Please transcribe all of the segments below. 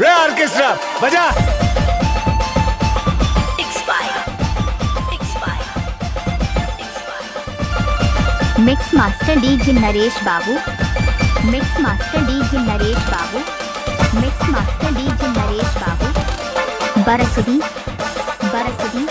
रे ऑर्केस्ट्रा बजा। Mix master DJ Naresh Babu, mix master DJ Naresh Babu, mix master DJ Naresh Babu. बरसदी बरसदी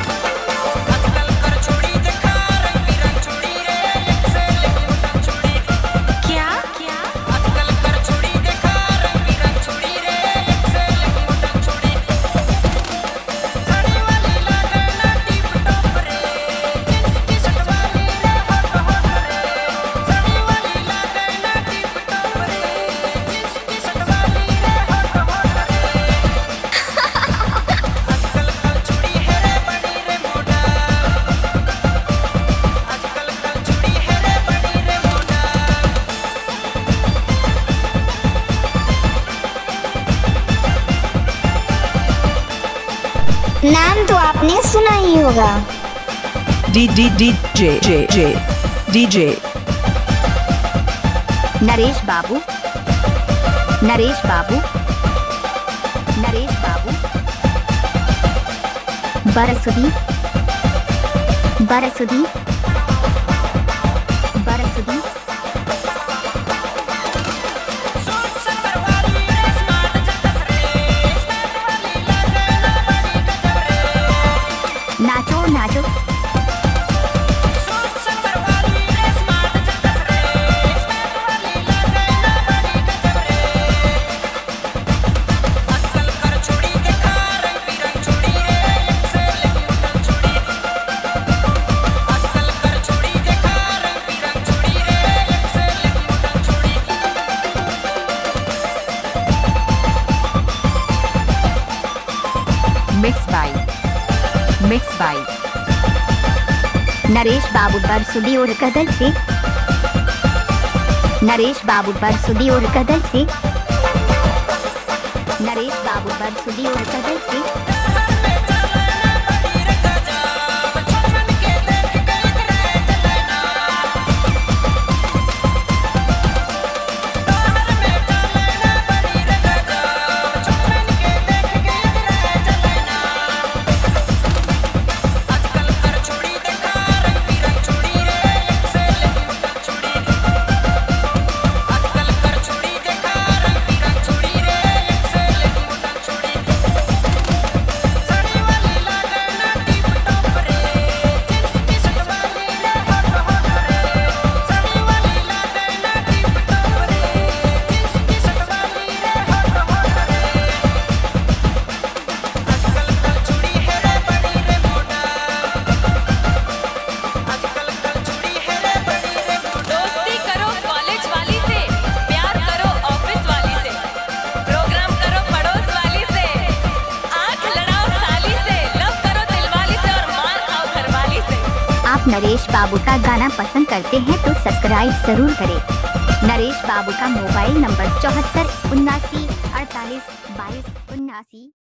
नाम तो आपने सुना ही होगा। D D D J J J DJ Naresh Babu, Naresh Babu, Naresh Babu. बरसदी बरसदी बरसदी नाचो नाचो मिक्स बाय नरेश बाबू बरसुदी और कदल से, नरेश बाबू बरसुदी और कदल से, नरेश बाबू बरसुदी और कदल से। आप नरेश बाबू का गाना पसंद करते हैं तो सब्सक्राइब जरूर करें। नरेश बाबू का मोबाइल नंबर 74 79 48 22 79।